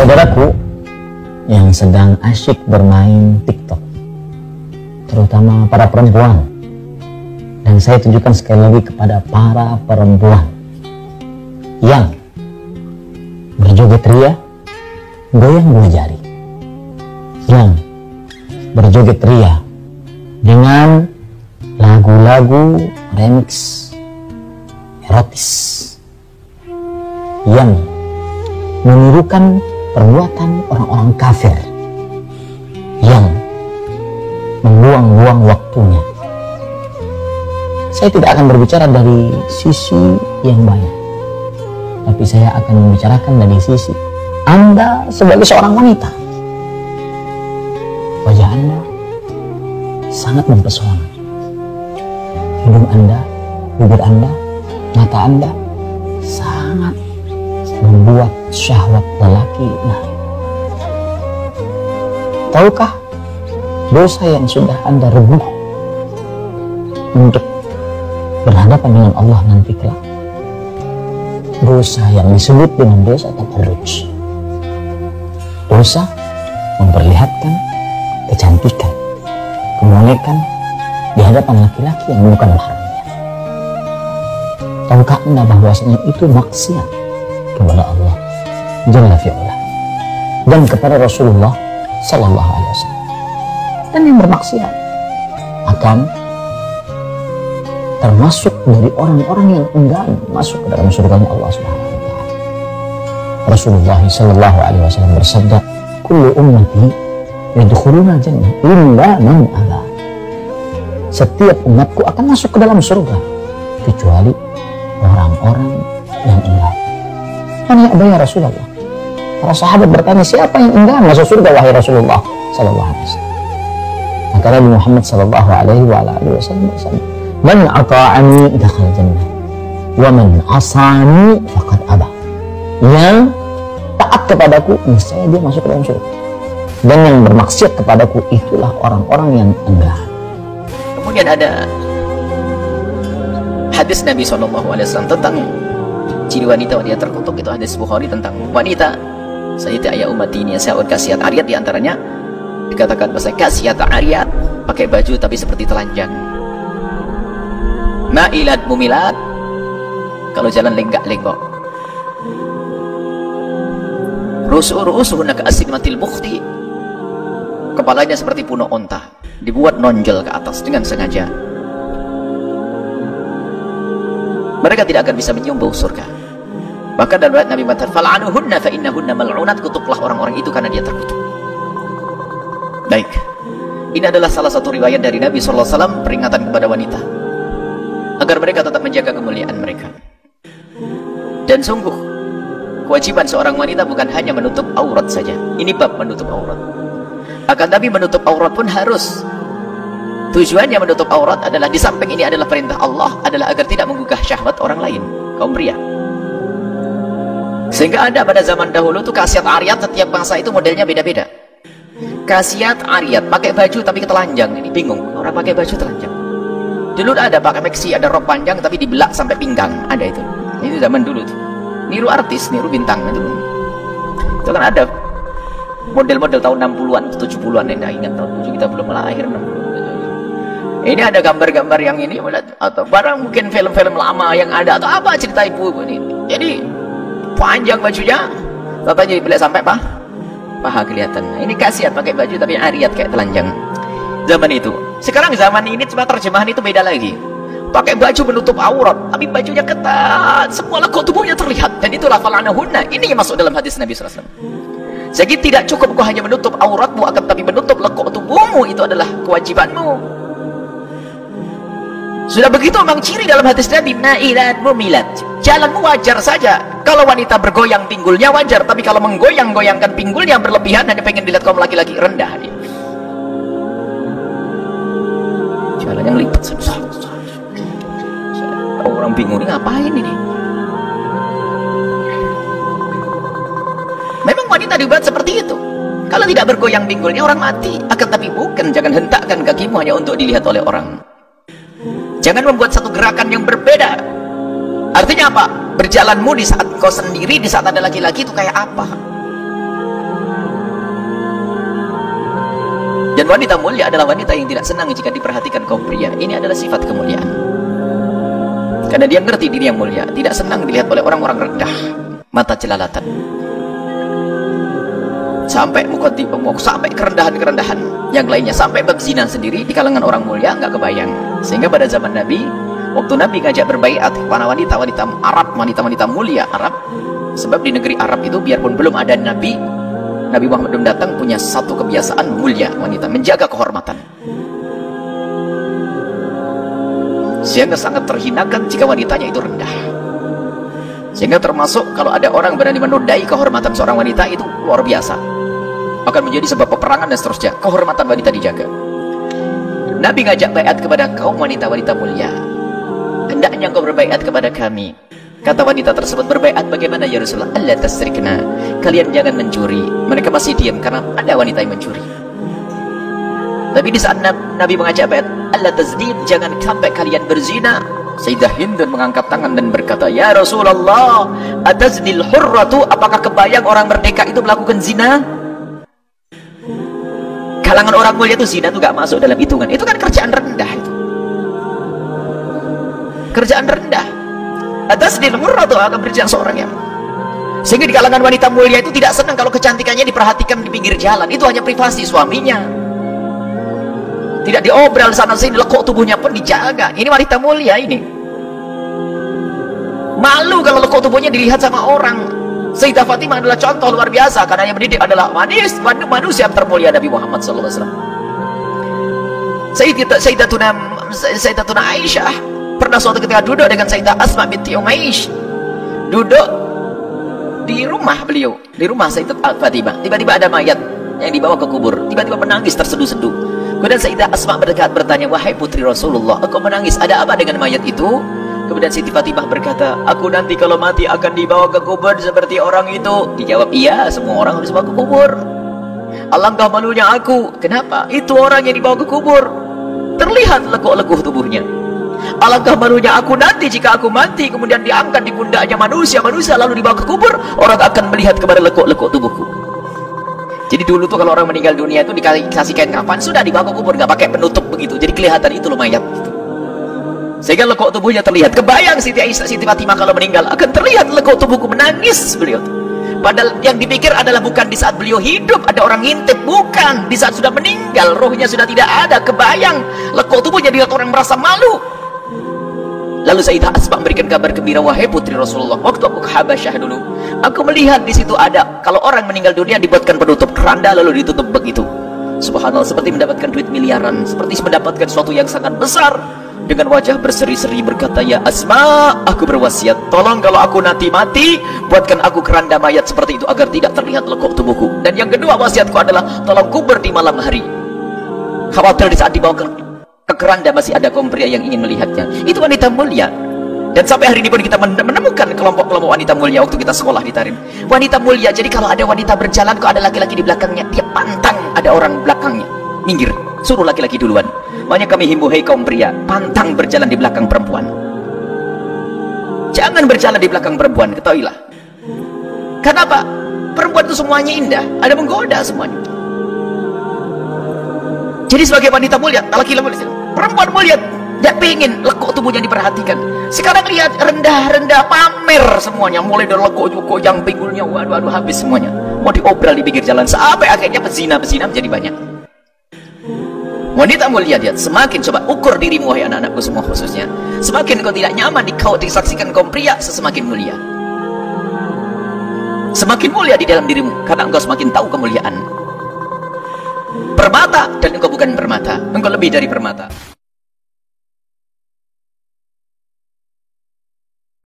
Saudaraku yang sedang asyik bermain TikTok, terutama para perempuan, dan saya tunjukkan sekali lagi kepada para perempuan yang berjoget ria, goyang dua jari, yang berjoget ria dengan lagu-lagu remix erotis yang menirukan perbuatan orang-orang kafir yang membuang-buang waktunya. Saya tidak akan berbicara dari sisi yang baik, tapi saya akan membicarakan dari sisi Anda sebagai seorang wanita. Wajah Anda sangat mempesona. Hidung Anda, bibir Anda, mata Anda sangat membuat syahwat lelaki naik. Tahukah dosa yang sudah Anda rebuh untuk berhadapan dengan Allah nanti kelak? Dosa yang disebut dengan dosa tabarruj. Dosa memperlihatkan kecantikan, kemolekan di hadapan laki-laki yang bukan mahramnya. Tahukah Anda bahwasanya itu maksiat kepada Allah Jalla fi'ala dan kepada Rasulullah Sallallahu Alaihi Wasallam? Dan yang bermaksiat akan termasuk dari orang-orang yang enggan masuk ke dalam surga Allah Subhanahu wa taala. Rasulullah Sallallahu Alaihi Wasallam bersabda, "Kullu ummati yadkhuluna jannah illa man aba." Setiap umatku akan masuk ke dalam surga kecuali orang-orang yang enggan. Man ya'ba ya Rasulullah? Para sahabat bertanya, siapa yang enggan masuk surga wahai Rasulullah Sallallahu Alaihi Wasallam? Maka Nabi Muhammad Sallallahu Alaihi Wasallam bersabda, "Man ata'ani dakhala jannah, wa man asani faqad aba." Yang taat kepadaku niscaya dia masuk ke dalam surga, dan yang bermaksiat kepadaku itulah orang-orang yang enggan. Kemudian ada hadis Nabi SAW tentang ciri wanita terkutuk. Itu hadis Bukhari tentang wanita sayyidati ayat umat ini sa'ud kasiat ariyat. Diantaranya dikatakan bahasa kasiat ariyat, pakai baju tapi seperti telanjang, ma'ilat mumilat, kalau jalan lenggak-lenggok, rusuhunna ka'asnimatil bukhti, kepalanya seperti punuk onta, dibuat nonjol ke atas dengan sengaja. Mereka tidak akan bisa menyium bau surga. Bahkan dalam riwayat Nabi Muhammad, fal'anuhunna fa innahunna mal'unat, kutuklah orang-orang itu karena dia terkutuk. Baik, ini adalah salah satu riwayat dari Nabi SAW, peringatan kepada wanita agar mereka tetap menjaga kemuliaan mereka. Dan sungguh kewajiban seorang wanita bukan hanya menutup aurat saja. Ini bab menutup aurat. Akan tapi menutup aurat pun harus, tujuannya menutup aurat adalah, di samping ini adalah perintah Allah, adalah agar tidak menggugah syahwat orang lain, kaum pria. Sehingga ada pada zaman dahulu tuh kasiat ariyat, setiap bangsa itu modelnya beda-beda. Kasiat ariyat pakai baju tapi telanjang, ini bingung orang pakai baju telanjang. Dulu ada pakai maxi, ada rok panjang tapi dibelak sampai pinggang, ada itu. Itu zaman dulu tuh. Niru artis, niru bintang itu. Itu kan ada model-model tahun 60-an, 70-an, yang ingat tahun 7 kita belum lahir 60. Ini ada gambar-gambar yang ini, atau barang mungkin film-film lama yang ada, atau apa cerita ibu ini. Jadi panjang bajunya, bapaknya dibelak sampai paha kelihatan. Nah, ini kasiat pakai baju tapi ariyat kayak telanjang. Zaman itu. Sekarang zaman ini cuma terjemahan itu beda lagi. Pakai baju menutup aurat, tapi bajunya ketat, semua lekuk tubuhnya terlihat. Dan itulah fal'anahunna. Ini yang masuk dalam hadis Nabi SAW. Jadi tidak cukup kau hanya menutup auratmu, akan tapi menutup lekuk tubuhmu, itu adalah kewajibanmu. Sudah begitu memang ciri dalam hadis Nabi, na'ilat mumilat. Jalanmu wajar saja. Kalau wanita bergoyang pinggulnya wajar, tapi kalau menggoyang-goyangkan pinggulnya berlebihan, hanya pengen dilihat kaum laki-laki, rendah dia. Jalan yang lipat, orang bingung, ini ngapain ini? Memang wanita dibuat seperti itu. Kalau tidak bergoyang pinggulnya orang mati. Akan tapi bukan, jangan hentakkan kakimu hanya untuk dilihat oleh orang. Jangan membuat satu gerakan yang berbeda. Artinya apa? Berjalanmu di saat kau sendiri, di saat ada laki-laki itu kayak apa? Dan wanita mulia adalah wanita yang tidak senang jika diperhatikan kaum pria. Ini adalah sifat kemuliaan. Karena dia ngerti diri yang mulia, tidak senang dilihat oleh orang-orang rendah, mata jelalatan. Sampai sampai kerendahan-kerendahan yang lainnya, sampai bab zina sendiri di kalangan orang mulia nggak kebayang. Sehingga pada zaman Nabi, waktu Nabi ngajak berbaiat para wanita-wanita Arab, wanita-wanita mulia Arab, sebab di negeri Arab itu biarpun belum ada Nabi Muhammad belum datang, punya satu kebiasaan mulia wanita, menjaga kehormatan. Sehingga sangat terhinakan jika wanitanya itu rendah. Sehingga termasuk kalau ada orang berani menodai kehormatan seorang wanita, itu luar biasa, akan menjadi sebab peperangan dan seterusnya. Kehormatan wanita dijaga. Nabi ngajak baiat kepada kaum wanita-wanita mulia. Hendaknya engkau berbaiat kepada kami. Kata wanita tersebut, berbaiat bagaimana ya Rasulullah? Allah tasrikna, kalian jangan mencuri. Mereka masih diam karena ada wanita yang mencuri. Tapi di saat Nabi mengajak baiat, Allah tazdid, jangan sampai kalian berzina. Sayyidah Hindun mengangkat tangan dan berkata, ya Rasulullah, ataznil hurratu, apakah kebayang orang merdeka itu melakukan zina? Kalangan orang mulia itu zina itu gak masuk dalam hitungan. Itu kan kerjaan rendah itu. Kerjaan rendah. Ataznil hurratu, akan berjalan seorang yang. Sehingga di kalangan wanita mulia itu tidak senang kalau kecantikannya diperhatikan di pinggir jalan. Itu hanya privasi suaminya. Tidak diobral sana sini, lekuk tubuhnya pun dijaga. Ini wanita mulia ini. Malu kalau lekuk tubuhnya dilihat sama orang. Sayyidah Fatimah adalah contoh luar biasa, karena yang mendidik adalah manusia termulia Nabi Muhammad SAW. Sayyidatuna Aisyah pernah suatu ketika duduk dengan Sayyidah Asma binti Umaish. Duduk di rumah beliau, di rumah Sayyidah Fatimah. Tiba-tiba ada mayat yang dibawa ke kubur. Tiba-tiba menangis terseduh-seduh. Kemudian Sayyidah Asma bertanya, wahai putri Rasulullah, engkau menangis, ada apa dengan mayat itu? Kemudian Siti Fatimah berkata, aku nanti kalau mati akan dibawa ke kubur seperti orang itu. Dijawab, iya, semua orang harus dibawa ke kubur. Alangkah malunya aku. Kenapa? Itu orang yang dibawa ke kubur, terlihat lekuk-lekuh tubuhnya. Alangkah malunya aku nanti jika aku mati kemudian diangkat di pundaknya manusia lalu dibawa ke kubur, orang akan melihat kepada lekuk-lekuk tubuhku. Jadi dulu tuh kalau orang meninggal dunia itu dikasih kain kafan, sudah dibawa ke kubur, nggak pakai penutup begitu, jadi kelihatan itu loh mayat gitu. Sehingga lekuk tubuhnya terlihat. Kebayang Siti Fatimah kalau meninggal akan terlihat lekuk tubuhku, menangis beliau. Padahal yang dipikir adalah bukan di saat beliau hidup ada orang ngintip, bukan. Di saat sudah meninggal, rohnya sudah tidak ada. Kebayang lekuk tubuhnya dilihat orang, merasa malu. Lalu Sayyidah Asma memberikan kabar gembira, wahai putri Rasulullah, waktu aku ke Habasyah dulu, aku melihat di situ ada, kalau orang meninggal dunia dibuatkan penutup keranda lalu ditutup begitu. Subhanallah, seperti mendapatkan duit miliaran, seperti mendapatkan sesuatu yang sangat besar. Dengan wajah berseri-seri berkata, ya Asma, aku berwasiat, tolong kalau aku nanti mati, buatkan aku keranda mayat seperti itu agar tidak terlihat lekuk tubuhku. Dan yang kedua wasiatku adalah, tolong kubur di malam hari. Khawatir di saat dibawa ke keranda masih ada kaum pria yang ingin melihatnya. Itu wanita mulia. Dan sampai hari ini pun kita menemukan kelompok-kelompok wanita mulia waktu kita sekolah di Tarim. Wanita mulia, jadi kalau ada wanita berjalan kok ada laki-laki di belakangnya, dia pantang ada orang belakangnya, minggir, suruh laki-laki duluan. Makanya kami himbau, hei kaum pria, pantang berjalan di belakang perempuan. Jangan berjalan di belakang perempuan, ketahuilah. Kenapa? Perempuan itu semuanya indah, ada menggoda semuanya. Jadi sebagai wanita mulia, laki-laki mulia, perempuan mulia, tidak pengen lekuk tubuhnya diperhatikan. Sekarang lihat rendah-rendah, pamer semuanya, mulai dari lekuk yang pinggulnya, waduh habis semuanya. Mau diobral di pinggir jalan, sampai akhirnya pezina menjadi banyak. Wanita mulia, lihat, semakin coba ukur dirimu wahai anak-anakku semua khususnya. Semakin kau tidak nyaman kau disaksikan kaum pria, semakin mulia. Semakin mulia di dalam dirimu, karena engkau semakin tahu kemuliaan. Permata, dan engkau bukan permata, engkau lebih dari permata.